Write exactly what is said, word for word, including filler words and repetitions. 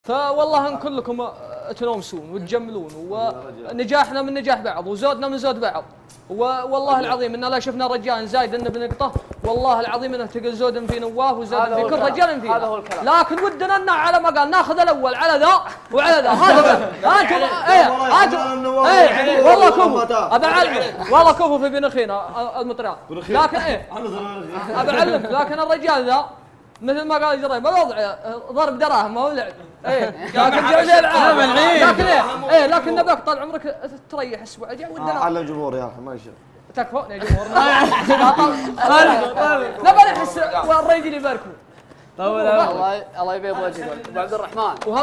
فوالله ان كلكم تنومسون وتجملون ونجاحنا من نجاح بعض وزودنا من زود بعض. والله العظيم ان لا شفنا رجال زايد انه بنقطه، والله العظيم انه تقل زود في نواف وزود في كل رجال فينا. هذا هو الكلام. لكن ودنا ان على ما قال ناخذ الاول على ذا وعلى ذا. هذا انتم ايه انتم ايه والله كفو. ابى اعلمك والله كفو في بين اخينا المطريات. لكن ايه ابى اعلمك لكن الرجال ذا مثل ما قال جريب الوضع ضرب دراهم ما هو لعب. ايه لكن جاي العاب لكن ايه ايه لكن نباك طال عمرك تريح اسبوع جاي ودنا على الجمهور يا اخي ما يشوف تكفون يا جمهور. نبى نحس والرجل يباركوا. الله الله يبيض وجهك ابو عبد الرحمن.